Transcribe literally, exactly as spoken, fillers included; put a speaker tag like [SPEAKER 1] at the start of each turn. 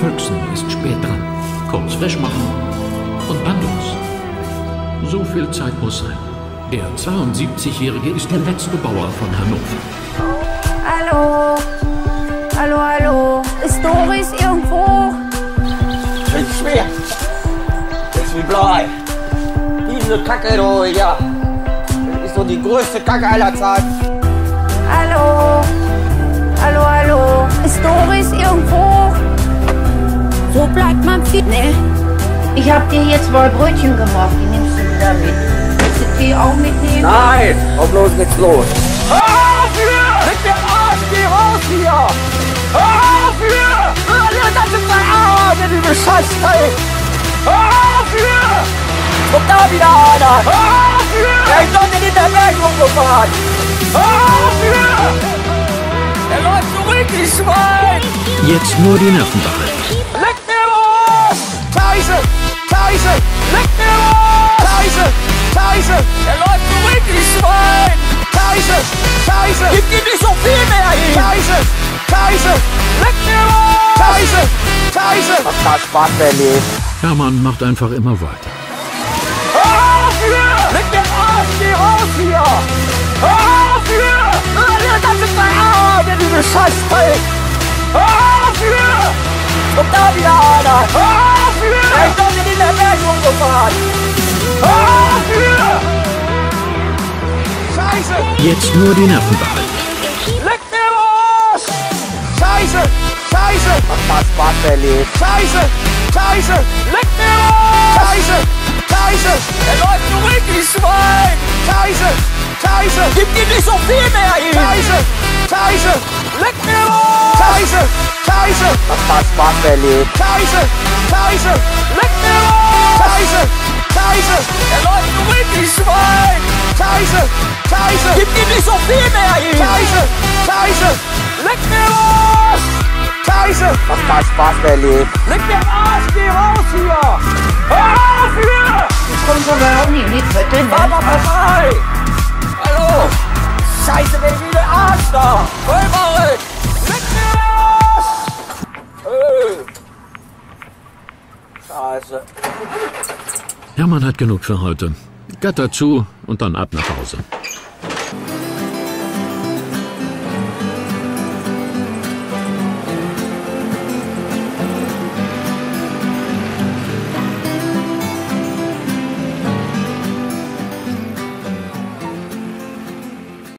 [SPEAKER 1] Erwachsen ist spät dran. Kurz frisch machen und dann los. So viel Zeit muss sein. Der zweiundsiebzigjährige ist der letzte Bauer von Hannover.
[SPEAKER 2] Hallo? Hallo, hallo? Ist Doris irgendwo?
[SPEAKER 3] Ich bin schwer. Das ist wie Blei. Diese Kacke, du, ja. Das ist so die größte Kacke aller Zeiten.
[SPEAKER 2] Hallo? Hallo, hallo? Ist Doris irgendwo? Wo bleibt man fit? Nee. Ich hab dir hier zwei Brötchen gemacht, die nimmst du wieder mit. Willst du die auch mitnehmen?
[SPEAKER 3] Nein, komm los, geht's los. Hör auf hier! Leg den Arsch, geh raus hier! Hör auf hier! Hör dir das ist dein Arsch, diese Scheißteil! Hör auf hier! Guck da wieder einer! Hör auf hier! Ja, ich sollte in der Welt rumgefahren! Hör auf hier! Er läuft zurück, die Schwein!
[SPEAKER 1] Jetzt nur die Nerven behalten.
[SPEAKER 3] Leck mir los! Scheiße! Scheiße! Leck mir los! Scheiße! Scheiße! Er läuft zurück, die Schwein! Scheiße! Scheiße! Gib ihm nicht so viel mehr hin! Scheiße! Scheiße! Leck mir los! Scheiße! Scheiße! Was macht Spaß, Berlin?
[SPEAKER 1] Hermann macht einfach immer weiter.
[SPEAKER 3] Hör auf hier! Leck den Arsch, geh raus hier! Hör auf hier! Hör dir das ist dein Arsch, diese Scheißteil! Hör auf hier! Guck da wieder einer! Hör auf hier! Ja, ich sollte in der Welt rumgefahren! Hör auf hier! Scheiße!
[SPEAKER 1] Jetzt nur die Nerven behalten.
[SPEAKER 3] Leck mir los! Scheiße! Scheiße! Was macht Spaß, Berlin? Scheiße! Scheiße! Leck mir los! Scheiße! Scheiße! Er läuft zurück, die Schwein! Scheiße! Scheiße! Gib ihm nicht so viel mehr hin! Scheiße! Scheiße! Leck mir los! Scheiße! Scheiße! Was macht Spaß, Berlin? Scheiße! Scheiße! Leck mir los! Scheiße! Scheiße! Er läuft zurück, die Schwein! Scheiße! Scheiße! Gib ihm nicht so viel mehr hin! Scheiße! Scheiße! Leck mir los! Scheiße! Was macht Spaß, Berlin? Leck mir am Arsch, geh raus hier! Hör auf hier!
[SPEAKER 2] Ich komm sogar auch nicht mit, bitte, ne?
[SPEAKER 3] Fahr mal vorbei! Hallo! Scheiße, wer ist der Arsch da? Vollmachen! Leck mir los! Äh. Scheiße.
[SPEAKER 1] Hermann hat genug für heute. Gatter zu und dann ab nach Hause.